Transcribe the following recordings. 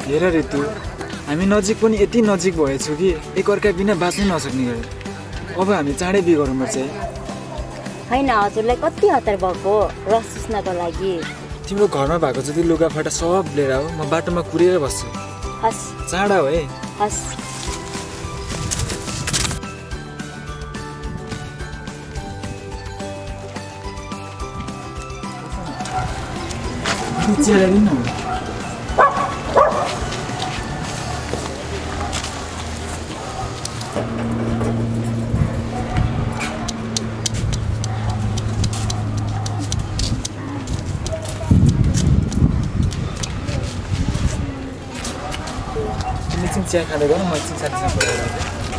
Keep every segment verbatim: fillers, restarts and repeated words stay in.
हेर ऋतु, हामी नजिक पनि यति नजिक भएछौँ कि एकअर्का बिना बाँच्नै नसक्ने गरे। अब हामी चाँडै बिहे गर्नुपर्छ है। होइन, हजुरलाई कति हतार भएको रस चुस्नको लागि। तिम्रो घरमा भएको जति लुगाफाटा सब लिएर आऊ, म बाटोमा कुरेर बस्छु। हस्, चाँडा हो है। हस्। चिया खाँदै गर्नु, म एकछिन साथीसँग कुरा गर्छु।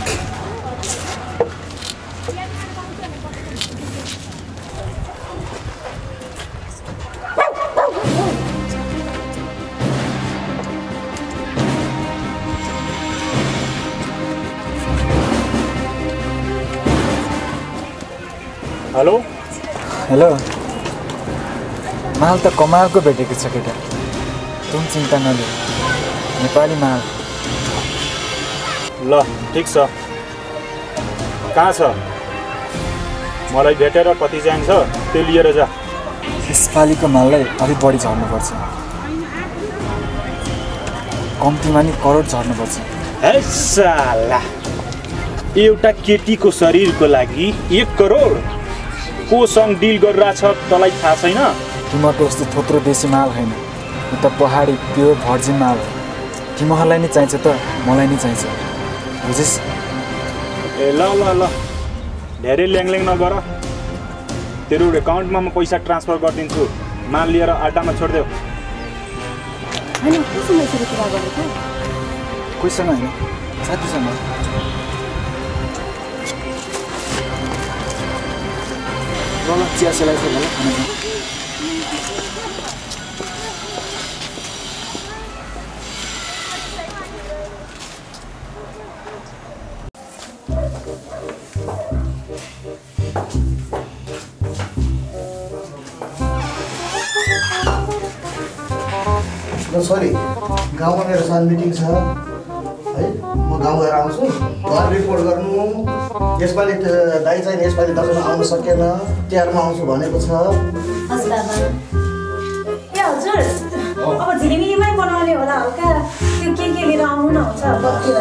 हेलो हेलो, माल त कमालको भेटेको छ केटा, तुम चिन्ता नलिऊ, नेपाली माल। ल ठिक छ, कहाँ छ? मलाई भेटेर कति चाहिन्छ त्यो लिएर जा। यसपालिको माललाई अलिक बढी झर्नुपर्छ, कम्तीमा नि करोड झर्नुपर्छ। है साला, एउटा केटीको शरीरको लागि एक करोड कोसँग डिल गरिरहेछ तँलाई थाहा छैन? तिमीहरूको यस्तो थोत्रो देशी माल होइन, यो त पहाडी प्योर भर्जिन माल हो। तिमीहरूलाई नि चाहिन्छ त मलाई नि चाहिन्छ, बुझिस्? ए ल ल ल, धेरै ल्याङल्याङ नगर। तेरो एकाउन्टमा म पैसा ट्रान्सफर गरिदिन्छु, माल लिएर अड्डामा छोडिदेऊ। होइन, कोसँग यसरी कुरा गरेको? कोहीसँग होइन, साथीसँग। ल ल, चिया सेलाइछ ल, खाना। सरी, गाउँमा मेरो सानो मिटिङ छ है, म गाउँ गएर आउँछु। घर रिपोर्ट गर्नु, यसपालि दाइ चाहिँ यसपालि दसैँमा आउनु सकेन, तिहारमा आउँछु भनेको छ। हस् बाबा। ए हजुर, अब झिलिमिलीमै बनाउने होला हल्का, त्यो के के लिएर आउनु न हुन्छ बत्तिर।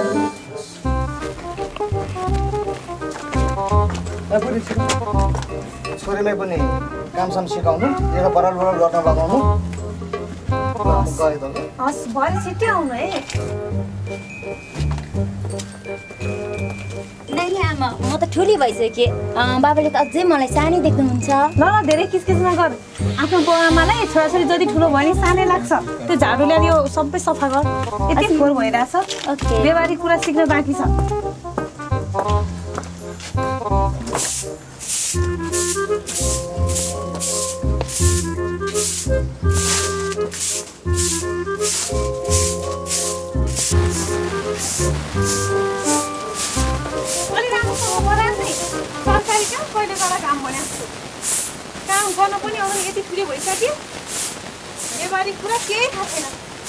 छोरीलाई पनि कामसाम सिकाउनु, एउटा बराल बराल गर्न लगाउनु। हस्, भरे छिट्टै आउनु है। नानी आमा, म त ठुली भइसकेँ, बाबाले त अझै मलाई सानै देख्नुहुन्छ। ल ल, धेरै किचकिच नगर। आफ्नो बाउ आमालाई छोराछोरी जति ठुलो भयो नि सानै लाग्छ। त्यो झाडुले यो सबै सफा गर, यति फोहोर भइरहेछ। ओके, व्यवहारिक कुरा सिक्न बाँकी छ। सरकारी काम कहिले गएर काम भने काम गर्न पनि आउनु यति ठुलो भइसक्यो, व्यवहारिक कुरा केही थाहा छैन।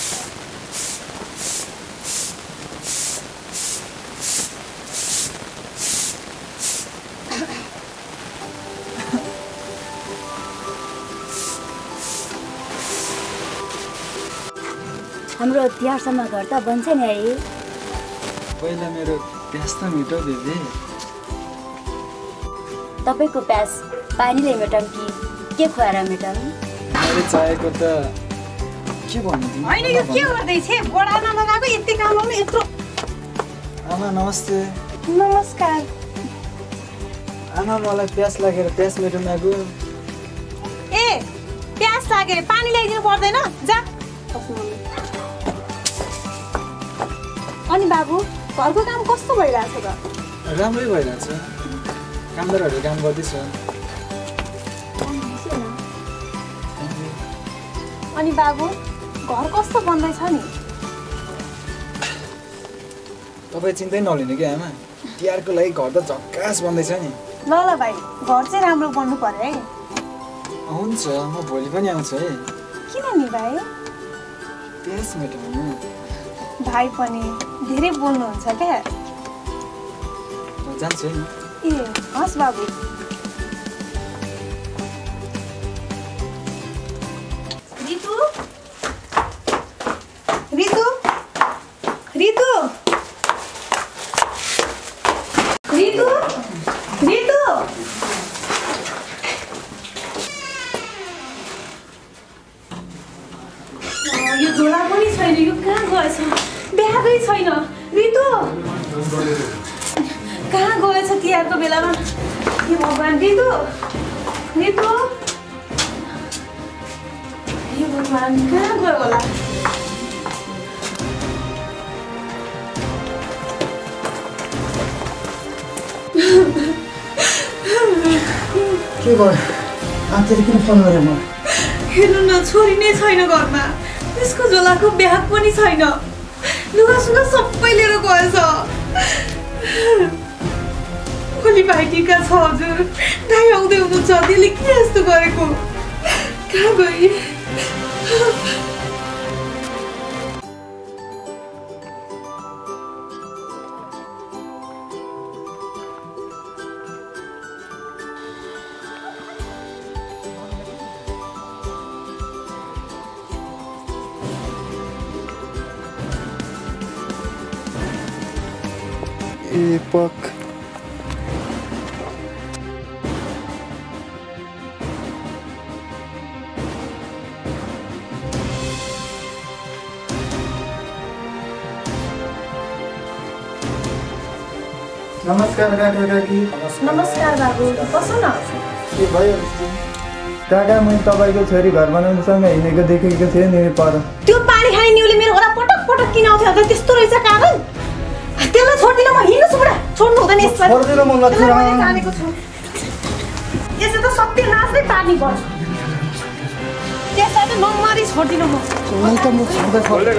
हाम्रो तिहारसम्म घर त बन्छ नि है। पहिला मेरो प्यास त मिठो बेबी। तपाईँको प्यास पानीले मेटाउँ कि के खुवाएर मेटाउँ? मैले चाहेको त के भन्नु तिमी? होइन, यो के गर्दैछ? बढाउन लगाएको यति काम आउनु यत्रो। आमा नमस्ते। नमस्कार। आमा, मलाई प्यास लागेर प्यास मेटाउन आएको। ए, प्यास लागेर पानी ल्याइदिनु पर्दैन? जा। अनि बाबु, घरको काम कस्तो भइरहेछ त? राम्रै भइरहेछ, कामदारहरूले काम गर्दैछ। अनि बाबु, घर कस्तो बन्दैछ नि? तपाईँ चिन्तै नलिनु कि आमा, तिहारको लागि घर त झक्कास बन्दैछ नि। ल ल भाइ, घर चाहिँ राम्रो बन्नु पर्यो है। हुन्छ, म भोलि पनि आउँछु है। किन नि भाइ? प्यास मेटाउनु। भाइ पनि धेरै बोल्नुहुन्छ क्या जान्छु नि ए हस् बाबु रितु रितु रितु रितु रितु यो झोला पनि छैन यो कहाँ गएछ ब्यागै छैन रितु कहाँ गएछ तिहारको बेलामा हे भगवान् रितु रितु हे भगवान् कहाँ गयो होला के भयो आन्टीले किन फोन गरे म हेर्नु न छोरी नै छैन घरमा त्यसको झोलाको ब्याग पनि छैन लुगासुगा सबै लिएर गएछ भोलि भाइटिका छ हजुर दाइ आउँदै हुनुहुन्छ त्यसले के यस्तो गरेको कहाँ गए ए पक नमस्कार काका काकी नमस्कार बाबु बस्नु न के भयो काका मैले तपाईँको छोरी घर बनाउनुसँग हिँडेको देखेको थिएँ नि पर त्यो पानी खाने निउले मेरो घर पटक पटक किन आउँथ्यो अन्त त्यस्तो रहेछ कारण त्यसलाई छोड्दिन म हिँड्नु सुबुडा छोड्नु हुँदैन यसमा छोड्दिन म लक्ष्मी मैले जानेको छु यसो त सत्य नाच्दै पार्नी पर्छ त्यसलाई त नमरी छोड्दिन म मैले त म छोड्दै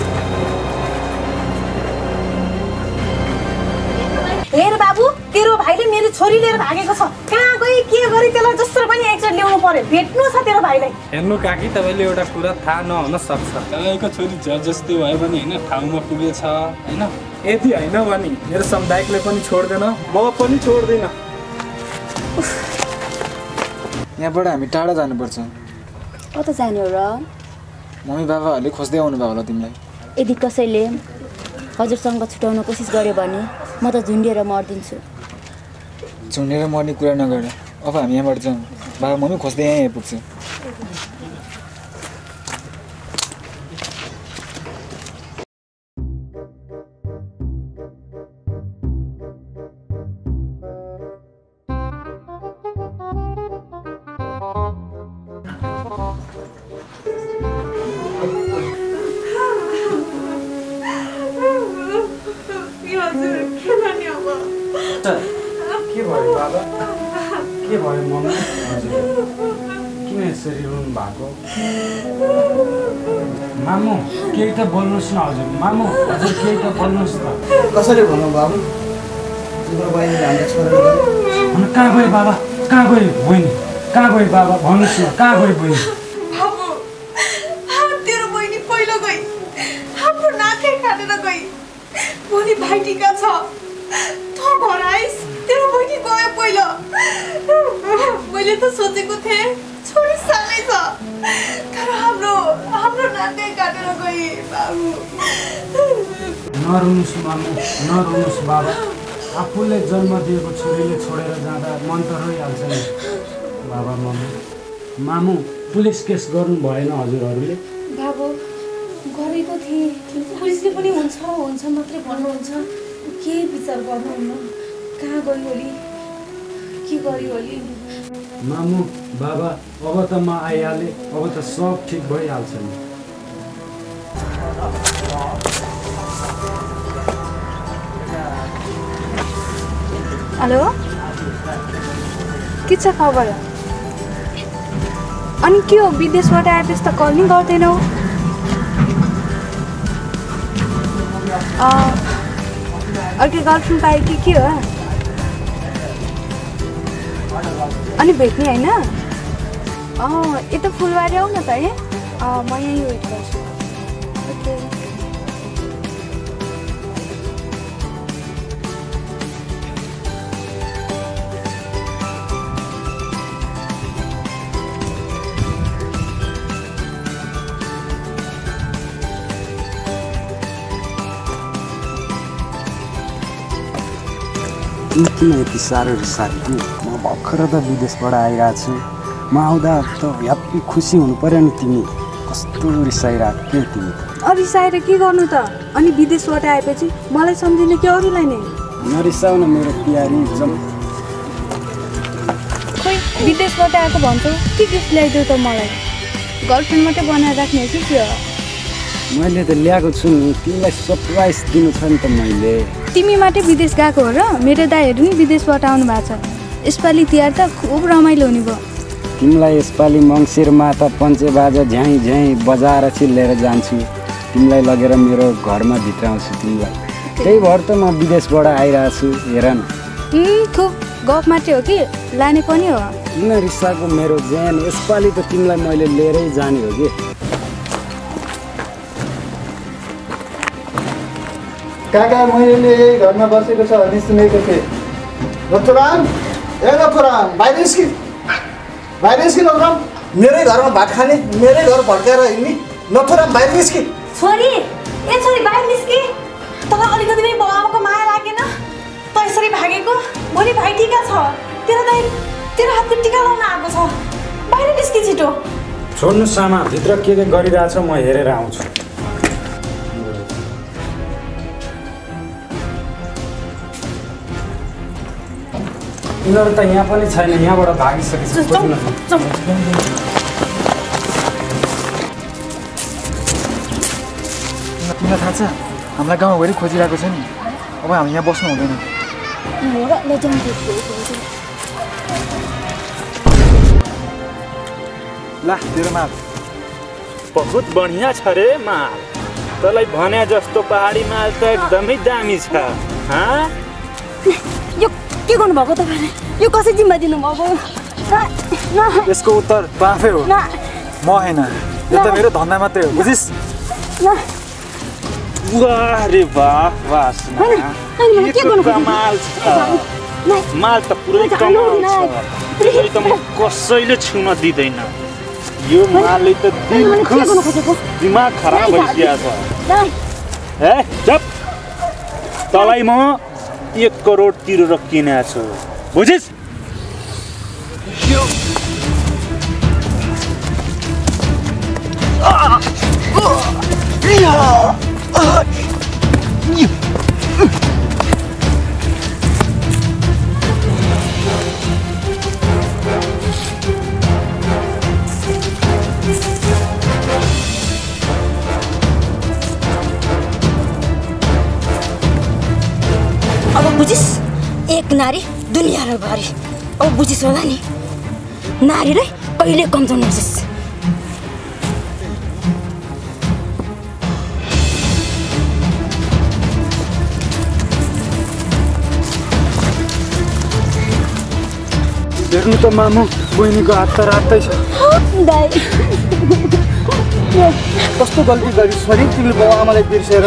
हेर बाबु तेरो भाइले मेरो छोरी लिएर भागेको छ कहाँ गई के गरी त्यसलाई जसरी पनि एकचोटि ल्याउनु पर्यो भेट्नु छ तेरो भाइलाई हेर्नु काकी तपाईँले एउटा कुरा थाहा नहुन सक्छ तपाईँको छोरी जज जस्तै भयो भने होइन ठाउँमा पुगेछ होइन यति होइन भने मेरो समुदायकले पनि छोड्दैन म पनि छोड्दिनँ यहाँबाट हामी टाढा जानुपर्छ कता जाने हो र मम्मी बाबाहरूले खोज्दै आउनु भयो होला तिमीलाई यदि कसैले हजुरसँग छुटाउन कोसिस गर्यो भने म त झुन्डिएर मर्दिन्छु झुन्डेर मर्ने कुरा नगर अब हामी यहाँबाट जाउँ बाबा मम्मी खोज्दै यहीँ आइपुग्छ के भयो बाबा के भयो मम्मी हजुर किन यसरी रुनु भएको मामु केही त बोल्नुहोस् न हजुर मामु हजुर केही त बोल्नुहोस् न कसरी भन्नु बाबु तिम्रो बहिनीले हामीलाई छोडेर गयो अनि कहाँ गयो बाबा कहाँ गयो बहिनी कहाँ गयो बाबा भन्नुहोस् न कहाँ गयो बहिनी बाबु तेरो बहिनी पहिलो गई हाम्रो नाकै काटेर गई भोलि भाइटिका छ त घर आइस तेरो बहिनी गयो पहिलो मैले त सोचेको थिएँ छोरी सानै छ तर हाम्रो हाम्रो नाकै काटेर गई बाबु नरुनुहोस् मामु नरुनुहोस् बाबा आफूले जन्म दिएको छोरीले छोडेर जाँदा मन त रोइहाल्छ नि बाबा मम्मी मामु पुलिस केस गर्नु भएन हजुरहरूले बाबु गरेको थिएँ पुलिसले पनि हुन्छ हुन्छ मात्रै भन्नुहुन्छ के विचार गर्नुहुन्न कहाँ गयो होली के गर्यो होली मामु बाबा अब त म आइहालेँ अब त सब ठिक भइहाल्छ नि हेलो के छ खबर अनि के हो विदेशबाट आएपछि त कल नि गर्दैनौ अर्कै गर्लफ्रेन्ड पायो कि के हो अनि भेट्ने होइन अँ यता फुलबारी आऊ न त है म यहीँ वेट गर्छु ओके तिमी किन यति साह्रो रिसाएको? म भर्खर त विदेशबाट आइरहेको छु। म आउँदा त ह्याप्पी खुसी हुनु पर्यो नि। तिमी कस्तो रिसाइरहेको के तिमी? रिसाएर के गर्नु त? अनि विदेशबाट आएपछि मलाई सम्झिने कि अरूलाई नै? नरिसाउ न मेरो प्यारी जम। खोइ विदेशबाट आएको भन्छौ, के गिफ्ट ल्याइदेऊ त मलाई? गर्लफ्रेन्ड मात्रै बनाएर राख्ने हो कि के हो? मैले त ल्याएको छु नि, तिमीलाई सरप्राइज दिनु छ नि त मैले। तिमी मात्रै विदेश गएको हो र? मेरो दाइहरू नि विदेशबाट आउनु भएको छ। यसपालि तिहार त खुब रमाइलो हुने भयो। तिमीलाई यसपालि मङ्सिरमा त पञ्चे बाजा झ्याइ झ्याइ बजाएर चिल्लेर जान्छु। तिमीलाई लगेर मेरो घरमा भित्राउँछु तिमीलाई। त्यही भएर त म विदेशबाट आइरहेको छु। हेर न खुब गफ मात्रै हो कि लाने पनि हो? किन रिसाको मेरो ज्यान? यसपालि त तिमीलाई मैले लिएरै जाने हो कि। काका मैले घरमा बसेको छ भन्ने सुनेको थिएँ। नथुराम, ए नथुराम, बाहिर निस्कि बाहिर निस्कि नथुराम। मेरै घरमा भात खाने, मेरै घर भड्काएर हिँड्ने। नथुराम बाहिर निस्कि। छोरी, ए छोरी बाहिर निस्कि। तँलाई अलिकति पनि बाउ आमाको माया लागेन? त यसरी भागेको? भोलि भाइ टिका छ, तेरो दाइ तेरो हातको टिका लाउन आएको छ। बाहिर निस्कि छिटो। छोड्नु सामा, भित्र के के गरिरहेछ म हेरेर आउँछु। यिनीहरू त यहाँ पनि छैन, यहाँबाट भागिसकेछ। तिमीलाई थाहा छ हामीलाई गाउँभरि खोजिरहेको छ नि। अब हामी यहाँ बस्नु हुँदैन। ला तेरो माल बहुत बढिया छ रे माल। तँलाई भने जस्तो पहाडी माल त एकदमै दामी छ। यो के गर्नुभएको तपाईँले? यो कसै जिम्मा दिनुभएको? यसको उत्तर त आफै हो, म होइन। यो त मेरो धन्दा मात्रै हो, बुझिस्? वाह रे वाह, वासना के कमाल छ। माल त पुरै कमाल छ। त्यसरी त म कसैले छुन दिँदैन। यो मालले त दिल खुस, दिमाग खराब भइसकेको छ। ए चुप, तँलाई म एक करोड तिरेर किनेको छु, बुझिस्? अब बुझिस्? एक नारी दुनियाँ र भरि। अब बुझिस् होला नि? नारीलाई कहिले कमजोर नबुझिस्। हेर्नु त मामु, बहिनीको हात त रातै छ। दाइ कस्तो गल्ती गरिस् छोरी तिमीले बाउ आमालाई बिर्सेर?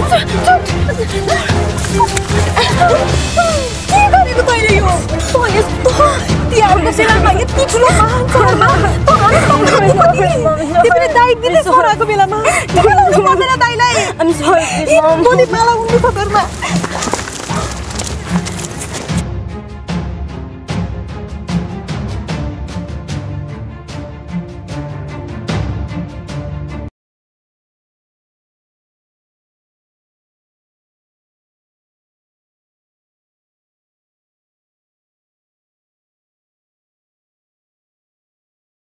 के गरेको तैँले यो? तँ यस्तो तिहारको बेलामा यति ठुलो महान तिमीले दाइ विदेश हराएको बेलामा के लाउनु पर्दैन दाइलाई? भोलि माला उन्नु छ घरमा।